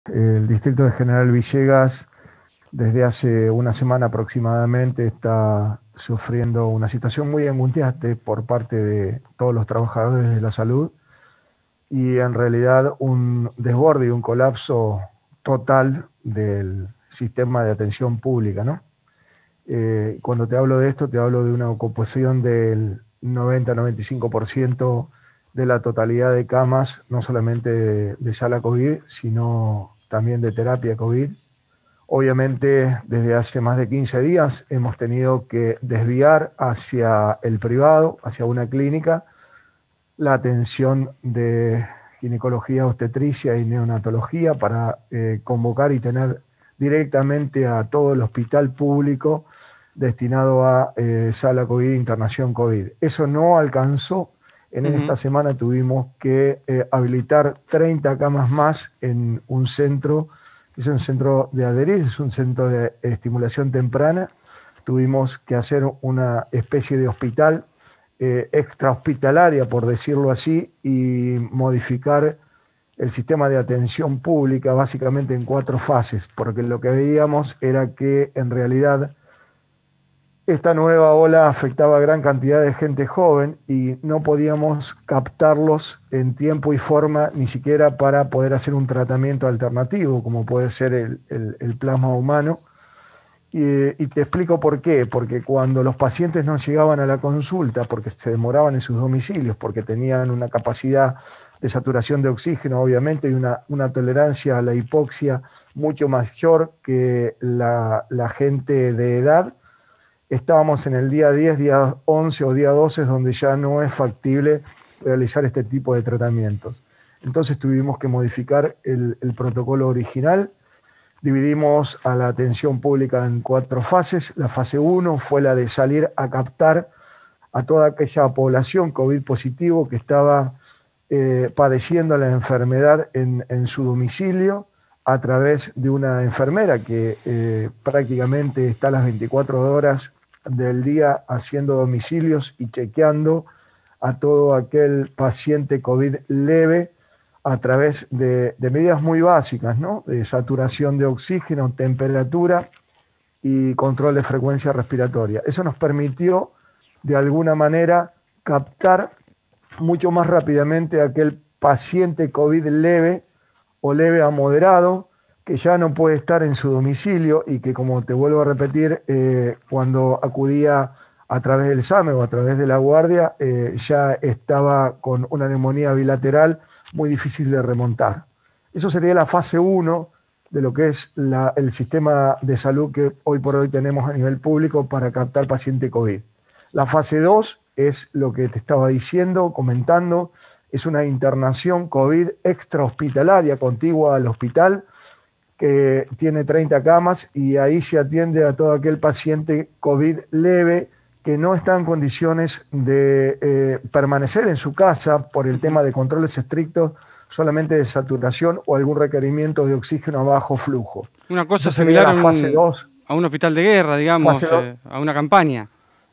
El distrito de General Villegas desde hace una semana aproximadamente está sufriendo una situación muy angustiante por parte de todos los trabajadores de la salud y en realidad un desborde y un colapso total del sistema de atención pública, ¿no? Cuando te hablo de esto, te hablo de una ocupación del 90-95% de la totalidad de camas, no solamente de sala COVID, sino también de terapia COVID. Obviamente, desde hace más de 15 días hemos tenido que desviar hacia el privado, hacia una clínica, la atención de ginecología, obstetricia y neonatología para convocar y tener directamente a todo el hospital público destinado a sala COVID, internación COVID. Eso no alcanzó. En Ujú. esta semana tuvimos que habilitar 30 camas más en un centro, que es un centro de adherir, es un centro de estimulación temprana. Tuvimos que hacer una especie de hospital extrahospitalaria, por decirlo así, y modificar el sistema de atención pública básicamente en 4 fases, porque lo que veíamos era que en realidad esta nueva ola afectaba a gran cantidad de gente joven y no podíamos captarlos en tiempo y forma ni siquiera para poder hacer un tratamiento alternativo, como puede ser el plasma humano. Y te explico por qué. Porque cuando los pacientes no llegaban a la consulta, porque se demoraban en sus domicilios, porque tenían una capacidad de saturación de oxígeno, obviamente, y una tolerancia a la hipoxia mucho mayor que la gente de edad, estábamos en el día 10, día 11 o día 12, donde ya no es factible realizar este tipo de tratamientos. Entonces tuvimos que modificar el protocolo original. Dividimos a la atención pública en 4 fases. La fase 1 fue la de salir a captar a toda aquella población COVID positivo que estaba padeciendo la enfermedad en su domicilio a través de una enfermera que prácticamente está las 24 horas del día haciendo domicilios y chequeando a todo aquel paciente COVID leve a través de medidas muy básicas, ¿no? De saturación de oxígeno, temperatura y control de frecuencia respiratoria. Eso nos permitió, de alguna manera, captar mucho más rápidamente a aquel paciente COVID leve o leve a moderado, que ya no puede estar en su domicilio y que, como te vuelvo a repetir, cuando acudía a través del SAME o a través de la guardia, ya estaba con una neumonía bilateral muy difícil de remontar. Eso sería la fase 1 de lo que es el sistema de salud que hoy por hoy tenemos a nivel público para captar paciente COVID. La fase 2 es lo que te estaba diciendo, comentando, es una internación COVID extrahospitalaria contigua al hospital que tiene 30 camas y ahí se atiende a todo aquel paciente COVID leve que no está en condiciones de permanecer en su casa por el Ujú. tema de controles estrictos solamente de saturación o algún requerimiento de oxígeno a bajo flujo. Una Eso cosa sería similar la fase 2. a un hospital de guerra, Fase digamos, 2. a una campaña.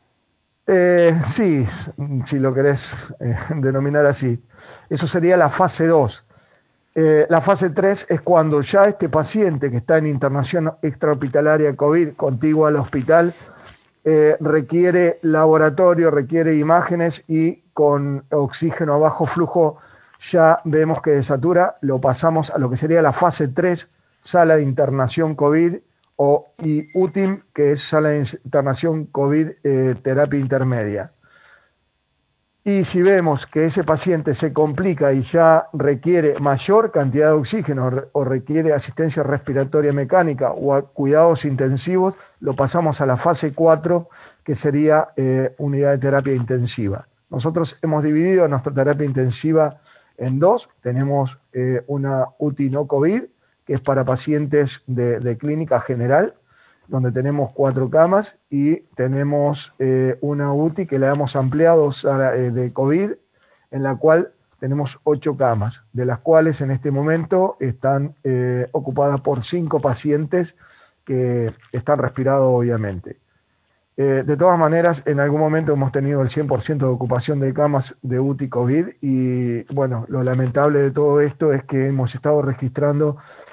Sí, si lo querés denominar así. Eso sería la fase 2. La fase 3 es cuando ya este paciente que está en internación extrahospitalaria COVID contigua al hospital requiere laboratorio, requiere imágenes y con oxígeno a bajo flujo ya vemos que desatura, lo pasamos a lo que sería la fase 3, sala de internación COVID y UTIM, que es sala de internación COVID terapia intermedia. Y si vemos que ese paciente se complica y ya requiere mayor cantidad de oxígeno o requiere asistencia respiratoria mecánica o cuidados intensivos, lo pasamos a la fase 4, que sería unidad de terapia intensiva. Nosotros hemos dividido nuestra terapia intensiva en 2. Tenemos una UTI no COVID, que es para pacientes de clínica general, donde tenemos 4 camas y tenemos una UTI que la hemos ampliado de COVID, en la cual tenemos 8 camas, de las cuales en este momento están ocupadas por 5 pacientes que están respirados obviamente. De todas maneras, en algún momento hemos tenido el 100% de ocupación de camas de UTI COVID y bueno, lo lamentable de todo esto es que hemos estado registrando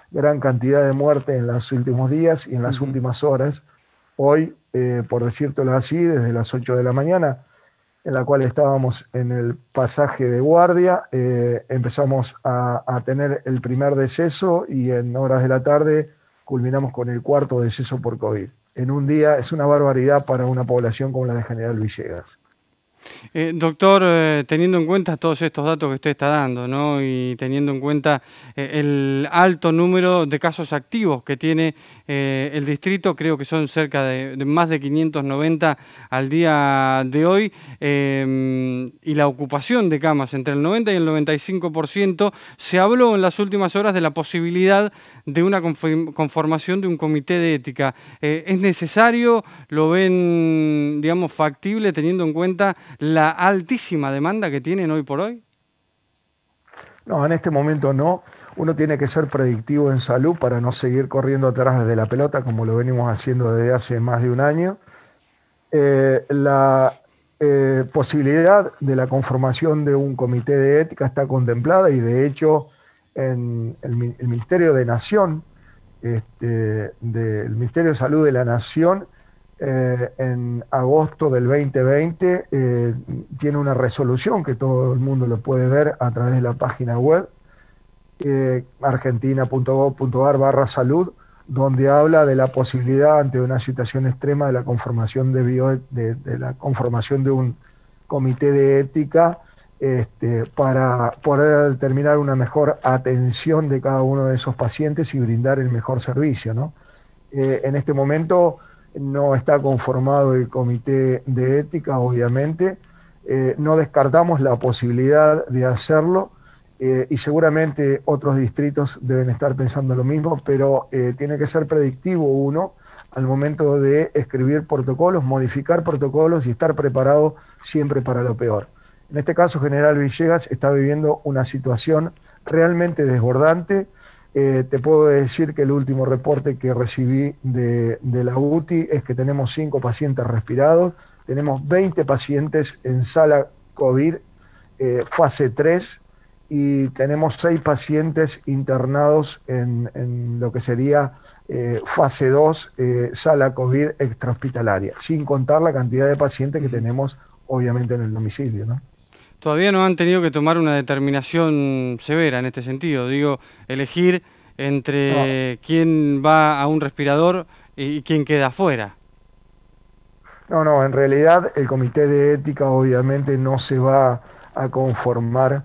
gran cantidad de muertes en los últimos días y en las últimas horas. Hoy, por decírtelo así, desde las 8 de la mañana, en la cual estábamos en el pasaje de guardia, empezamos a tener el primer deceso y en horas de la tarde culminamos con el cuarto deceso por COVID. En un día es una barbaridad para una población como la de General Villegas. Doctor, teniendo en cuenta todos estos datos que usted está dando, ¿no? Y teniendo en cuenta el alto número de casos activos que tiene el distrito, creo que son cerca de más de 590 al día de hoy, y la ocupación de camas entre el 90 y el 95%, se habló en las últimas horas de la posibilidad de una conformación de un comité de ética. ¿Es necesario? ¿Lo ven, digamos, factible teniendo en cuenta la altísima demanda que tienen hoy por hoy? No, en este momento no. Uno tiene que ser predictivo en salud para no seguir corriendo atrás de la pelota como lo venimos haciendo desde hace más de un año. La posibilidad de la conformación de un comité de ética está contemplada y de hecho en el Ministerio de Nación, del Ministerio de Salud de la Nación, en agosto del 2020 tiene una resolución que todo el mundo lo puede ver a través de la página web argentina.gov.ar/salud, donde habla de la posibilidad ante una situación extrema de la conformación de la conformación de un comité de ética para poder determinar una mejor atención de cada uno de esos pacientes y brindar el mejor servicio, ¿no? En este momento no está conformado el comité de ética, obviamente. No descartamos la posibilidad de hacerlo y seguramente otros distritos deben estar pensando lo mismo, pero tiene que ser predictivo uno al momento de escribir protocolos, modificar protocolos y estar preparado siempre para lo peor. En este caso, General Villegas está viviendo una situación realmente desbordante. Te puedo decir que el último reporte que recibí de la UTI es que tenemos 5 pacientes respirados, tenemos 20 pacientes en sala COVID, fase 3, y tenemos 6 pacientes internados en lo que sería fase 2, sala COVID extrahospitalaria, sin contar la cantidad de pacientes que tenemos obviamente en el domicilio, ¿no? Todavía no han tenido que tomar una determinación severa en este sentido, digo, elegir entre quién va a un respirador y quién queda afuera. No, en realidad el comité de ética obviamente no se va a conformar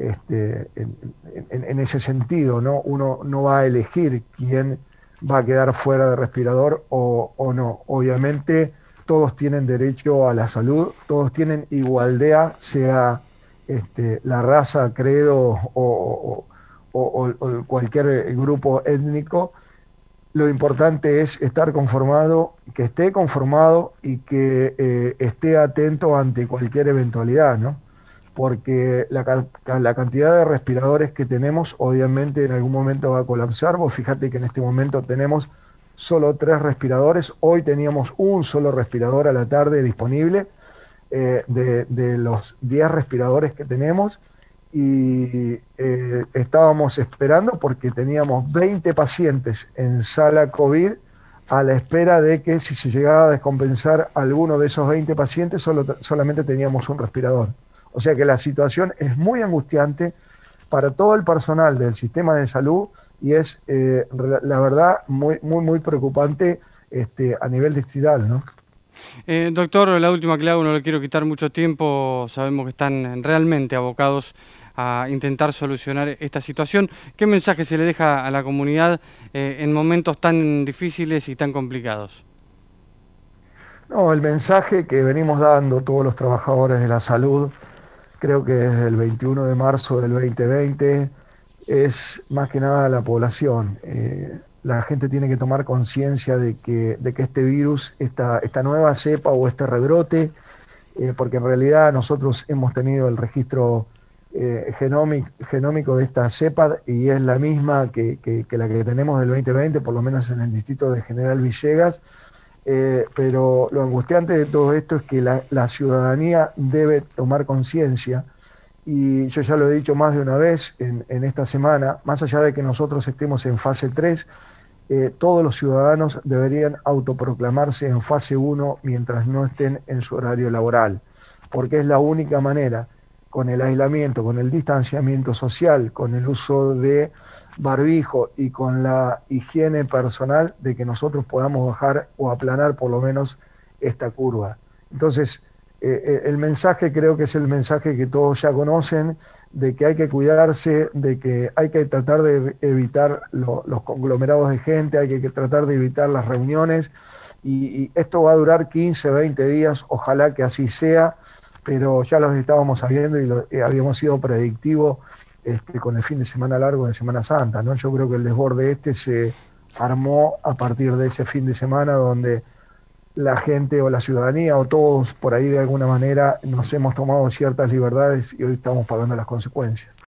en ese sentido, ¿no? Uno no va a elegir quién va a quedar fuera de respirador o no. Obviamente todos tienen derecho a la salud, todos tienen igualdad, sea la raza, credo o cualquier grupo étnico. Lo importante es estar conformado, que esté conformado y que esté atento ante cualquier eventualidad, ¿no? Porque la cantidad de respiradores que tenemos obviamente en algún momento va a colapsar. Vos fíjate que en este momento tenemos solo 3 respiradores. Hoy teníamos un solo respirador a la tarde disponible de los 10 respiradores que tenemos y estábamos esperando porque teníamos 20 pacientes en sala COVID a la espera de que si se llegaba a descompensar alguno de esos 20 pacientes solamente teníamos un respirador. O sea que la situación es muy angustiante para todo el personal del sistema de salud y es, la verdad, muy preocupante a nivel distrital, ¿no? Doctor, la última que le hago, no le quiero quitar mucho tiempo, sabemos que están realmente abocados a intentar solucionar esta situación. ¿Qué mensaje se le deja a la comunidad en momentos tan difíciles y tan complicados? No, el mensaje que venimos dando todos los trabajadores de la salud, creo que desde el 21 de marzo del 2020, es más que nada la población. La gente tiene que tomar conciencia de que este virus, esta nueva cepa o este rebrote, porque en realidad nosotros hemos tenido el registro genómico de esta cepa y es la misma que la que tenemos del 2020, por lo menos en el distrito de General Villegas. Pero lo angustiante de todo esto es que la ciudadanía debe tomar conciencia y yo ya lo he dicho más de una vez en esta semana, más allá de que nosotros estemos en fase 3, todos los ciudadanos deberían autoproclamarse en fase 1 mientras no estén en su horario laboral, porque es la única manera, con el aislamiento, con el distanciamiento social, con el uso de barbijo y con la higiene personal, de que nosotros podamos bajar o aplanar por lo menos esta curva. Entonces, el mensaje creo que es el mensaje que todos ya conocen, de que hay que cuidarse, de que hay que tratar de evitar los conglomerados de gente, hay que tratar de evitar las reuniones, y esto va a durar 15, 20 días, ojalá que así sea, pero ya los estábamos sabiendo y habíamos sido predictivos con el fin de semana largo de Semana Santa, ¿no? Yo creo que el desborde se armó a partir de ese fin de semana donde la gente o la ciudadanía o todos por ahí de alguna manera nos hemos tomado ciertas libertades y hoy estamos pagando las consecuencias.